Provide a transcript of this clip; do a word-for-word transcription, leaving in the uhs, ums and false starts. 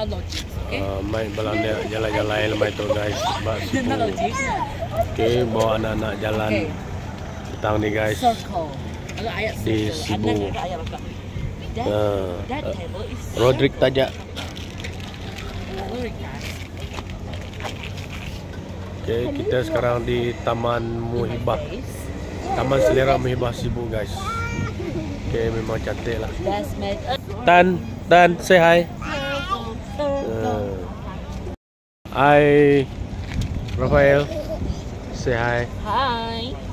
not logic, okay? Uh, main balanya jalan-jalan lemah itu guys. Bak Sibu. Not logic. Okay, bawa anak-anak jalan Okay. petang nih guys. Circle. Ada ayat Di circle. Sibu. Ada ada ayat apa? That, Uh, that uh, table is Rodrik Tajak. Rodrik, guys. Okay, kita sekarang di Taman Muhibah. Taman Selera Muhibah Sibu guys. Okay, memang cantik lah. Let's make a Tan, Tan, say hi. circle, circle. Uh, hi, Rafael. Say hi. Hi.